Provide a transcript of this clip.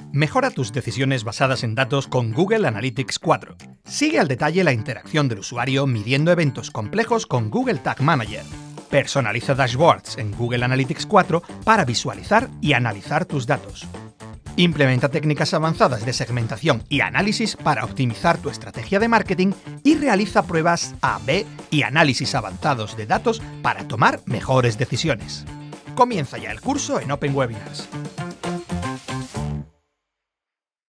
Mejora tus decisiones basadas en datos con Google Analytics 4. Sigue al detalle la interacción del usuario midiendo eventos complejos con Google Tag Manager. Personaliza dashboards en Google Analytics 4 para visualizar y analizar tus datos. Implementa técnicas avanzadas de segmentación y análisis para optimizar tu estrategia de marketing y realiza pruebas A/B y análisis avanzados de datos para tomar mejores decisiones. Comienza ya el curso en Open Webinars.